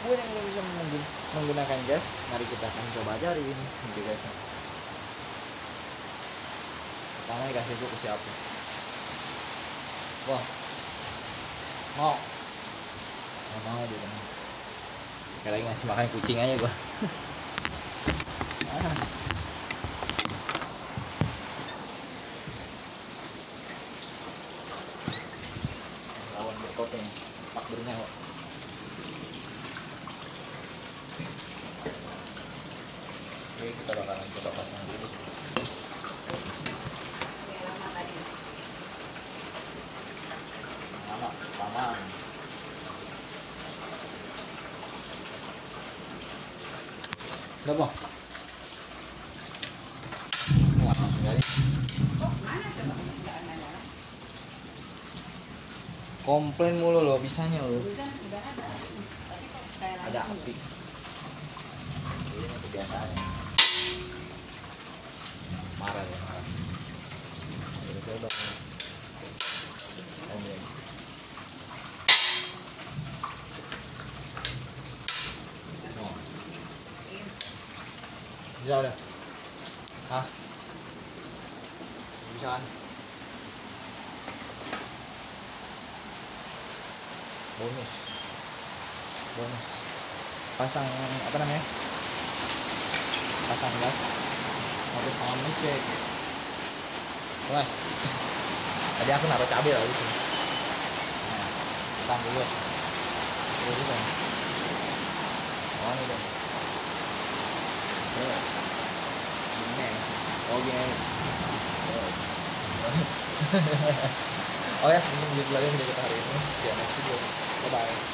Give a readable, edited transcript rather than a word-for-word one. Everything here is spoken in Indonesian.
Gue yang belum bisa menggunakan gas. Mari kita akan coba ajarin gitu guys. Pertama dikasih dulu ke siapa? Wah, mau dia. Kayak lagi ngasih makan kucing aja gua. Lawan berkoteng, pak bernyawa. Oke, kita bakalan coba pasang dulu. Lama. Udah bang. Wah, langsung kali. Komplain mulu loh, bisanya loh. Ada api. Ini kebiasaannya. Marah. Coba. Bisa udah? Hah? Bisa kan? Bonus. Pasang apa namanya? Pasang gas. Harus sama ngecek. Kelas. Tadi aku naruh cabai lah di sini. Nah, pasang dulu guys. Terus kan. Oh ini dong. Gini. Oh ya, sebelum video lagi video kita hari ini. Ya, next video. Bye bye.